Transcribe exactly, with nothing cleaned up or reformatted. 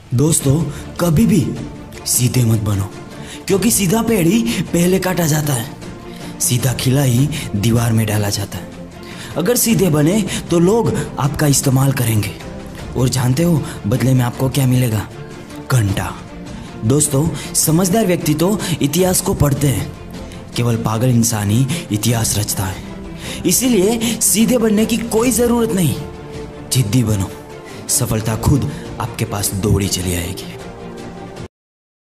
दोस्तों, कभी भी सीधे मत बनो, क्योंकि सीधा पेड़ ही पहले काटा जाता है, सीधा खिला ही दीवार में डाला जाता है। अगर सीधे बने तो लोग आपका इस्तेमाल करेंगे, और जानते हो बदले में आपको क्या मिलेगा? घंटा। दोस्तों, समझदार व्यक्ति तो इतिहास को पढ़ते हैं, केवल पागल इंसान ही इतिहास रचता है। इसीलिए सीधे बनने की कोई ज़रूरत नहीं, जिद्दी बनो, सफलता खुद आपके पास दौड़ी चली आएगी।